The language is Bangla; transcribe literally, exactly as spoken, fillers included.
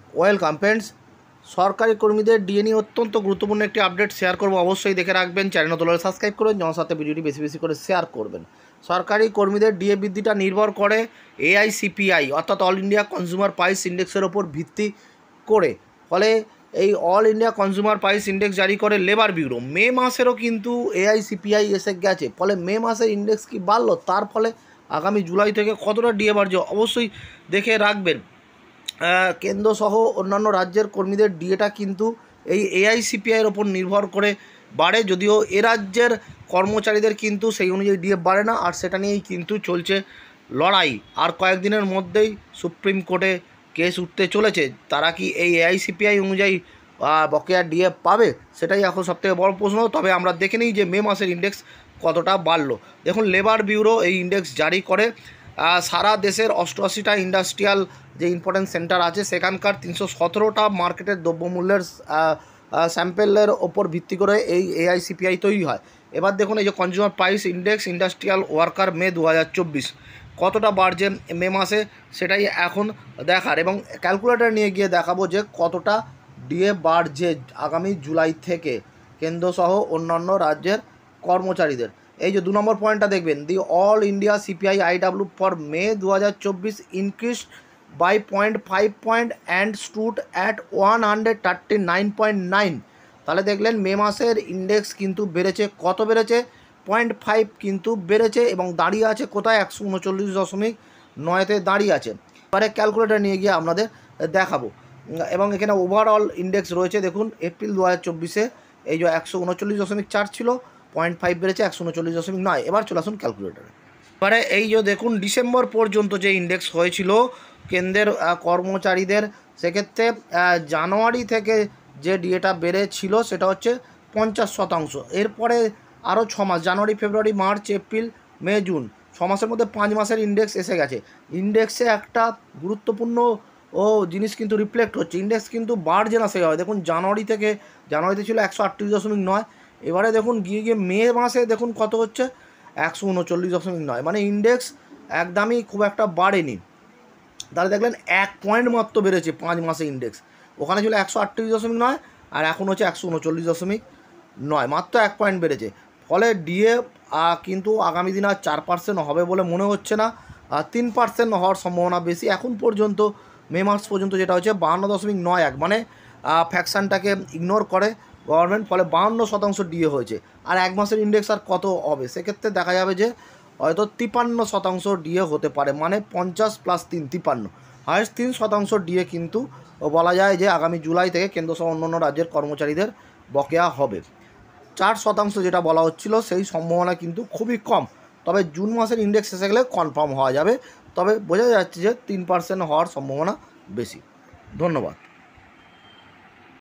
Welcome friends. সরকারি কর্মীদের ডিএ নিয়ে অত্যন্ত গুরুত্বপূর্ণ একটি আপডেট শেয়ার করব, অবশ্যই দেখে রাখবেন। চ্যানেল নতুন হলে সাবস্ক্রাইব করবেন, আমার সাথে ভিডিওটি বেশি বেশি করে শেয়ার করবেন। সরকারি কর্মীদের ডিএ বৃদ্ধিটা নির্ভর করে এআইসিপিআই অর্থাৎ অল ইন্ডিয়া কনজিউমার প্রাইস ইন্ডেক্সের ওপর ভিত্তি করে। ফলে এই all India consumer price index জারি করে লেবার ব্যুরো। মে মাসেরও কিন্তু এআইসিপিআই এসে গেছে, ফলে মে মাসের ইন্ডেক্স কি বাড়লো, তার ফলে আগামী জুলাই থেকে কতটা ডিএ বাড়ছে অবশ্যই দেখে রাখবেন। কেন্দ্র সহ অন্যান্য রাজ্যের কর্মীদের ডিএটা কিন্তু এই এআইসিপিআইয়ের ওপর নির্ভর করে বাড়ে, যদিও এ রাজ্যের কর্মচারীদের কিন্তু সেই অনুযায়ী ডিএ বাড়ে না, আর সেটা নিয়েই কিন্তু চলছে লড়াই। আর কয়েকদিনের মধ্যেই সুপ্রিম কোর্টে কেস উঠতে চলেছে, তারা কি এই এআইসিপিআই অনুযায়ী বকেয়া ডিএ পাবে, সেটাই এখন সবথেকে বড় প্রশ্ন। তবে আমরা দেখে নিই যে মে মাসের ইন্ডেক্স কতটা বাড়লো। দেখুন, লেবার ব্যুরো এই ইন্ডেক্স জারি করে। সারা দেশের অষ্টআশিটা ইন্ডাস্ট্রিয়াল যে ইম্পর্টেন্ট সেন্টার আছে সেখানকার তিনশো সতেরোটা মার্কেটের দ্রব্যমূল্যের স্যাম্পেলের ওপর ভিত্তি করে এই এআইসিপিআই তৈরি হয়। এবার দেখুন, এই যে consumer price index industrial worker May দু হাজার চব্বিশ কতটা বাড়ছে মে মাসে, সেটাই এখন দেখার, এবং ক্যালকুলেটর নিয়ে গিয়ে দেখাবো যে কতটা ডিএ বাড়ছে আগামী জুলাই থেকে কেন্দ্রসহ অন্যান্য রাজ্যের কর্মচারীদের। এই যে দু নম্বর পয়েন্টটা দেখবেন, the all India CPI IW for May দু হাজার চব্বিশ increase by point five point and stood at one hundred thirty nine point nine. তাহলে দেখলেন মে মাসের ইন্ডেক্স কিন্তু বেড়েছে। কত বেড়েছে? পয়েন্ট ফাইভ কিন্তু বেড়েছে, এবং দাঁড়িয়ে আছে কোথায়? একশো উনচল্লিশ দশমিক নয়তে দাঁড়িয়ে আছে। এবারে ক্যালকুলেটার নিয়ে গিয়ে আপনাদের দেখাবো, এবং এখানে ওভারঅল ইন্ডেক্স রয়েছে। দেখুন, এপ্রিল দু হাজার চব্বিশে এই যে একশো উনচল্লিশ দশমিক চার ছিল, পয়েন্ট ফাইভ বেড়েছে একশো উনচল্লিশ দশমিক নয়। এবার চলে আসুন ক্যালকুলেটারে। এবারে এই যে দেখুন, ডিসেম্বর পর্যন্ত যে ইন্ডেক্স হয়েছিল কেন্দ্রের কর্মচারীদের, সেক্ষেত্রে জানুয়ারি থেকে যে ডিএটা বেড়েছিল সেটা হচ্ছে পঞ্চাশ শতাংশ। এরপরে আরও ছ মাস, January February March April May June, ছ মাসের মধ্যে পাঁচ মাসের ইন্ডেক্স এসে গেছে। ইন্ডেক্সে একটা গুরুত্বপূর্ণ ও জিনিস কিন্তু রিফ্লেক্ট হচ্ছে, ইন্ডেক্স কিন্তু বাড়ছে না সেভাবে। দেখুন, জানুয়ারি থেকে জানুয়ারিতে ছিল একশো আটত্রিশ দশমিক নয়, এবারে দেখুন গিয়ে গিয়ে মে মাসে দেখুন কত হচ্ছে, একশো উনচল্লিশ দশমিক নয়। মানে ইন্ডেক্স একদমই খুব একটা বাড়েনি। তাহলে দেখলেন এক পয়েন্ট মাত্র বেড়েছে পাঁচ মাসে ইন্ডেক্স। ওখানে ছিল একশো আটত্রিশ দশমিক নয়, আর এখন হচ্ছে একশো উনচল্লিশ দশমিক নয়, মাত্র এক পয়েন্ট বেড়েছে। ফলে ডিএ কিন্তু আগামী দিন আর চার পার্সেন্ট হবে বলে মনে হচ্ছে না, তিন পার্সেন্ট হওয়ার সম্ভাবনা বেশি। এখন পর্যন্ত মে মাস পর্যন্ত যেটা হচ্ছে বাহান্ন দশমিক নয় এক, মানে ফ্যাকশানটাকে ইগনোর করে গভর্নমেন্ট, ফলে বাহান্ন শতাংশ ডিএ হয়েছে। আর এক মাসের ইন্ডেক্স আর কত হবে? সেক্ষেত্রে দেখা যাবে যে হয়তো তিপান্ন শতাংশ ডিএ হতে পারে, মানে পঞ্চাশ প্লাস তিন তিপান্ন, হায়েস্ট তিন শতাংশ ডিএ কিন্তু বলা যায় যে আগামী জুলাই থেকে কেন্দ্রসহ অন্যান্য রাজ্যের কর্মচারীদের বকেয়া হবে। চার শতাংশ যেটা বলা হচ্ছিল সেই সম্ভাবনা কিন্তু খুবই কম। তবে জুন মাসের ইন্ডেক্স এসে গেলে কনফার্ম হওয়া যাবে, তবে বোঝা যাচ্ছে যে তিন পার্সেন্ট হওয়ার সম্ভাবনা বেশি। ধন্যবাদ।